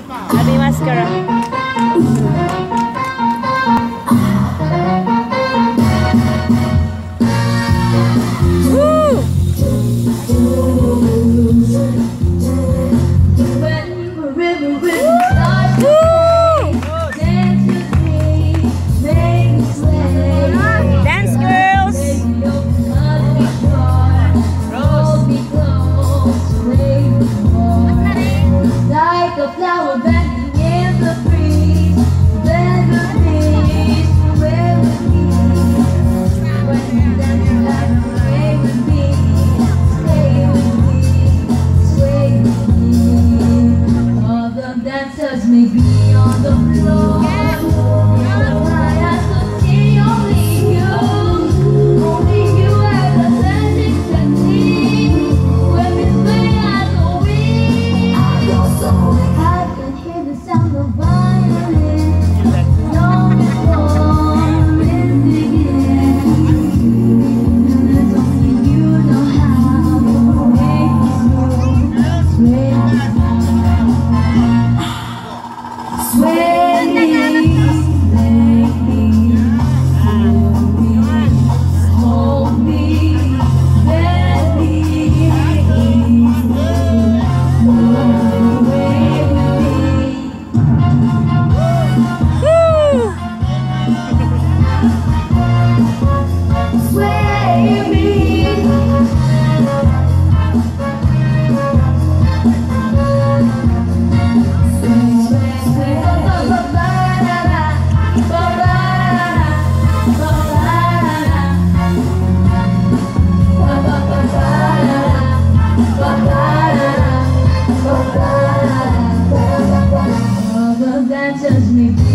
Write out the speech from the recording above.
Abi maskara. Flower bending in the breeze, then the breeze sway with me. When you dance, like sway with me, sway with me, sway with me. All the dancers may be on the floor. All the dancers may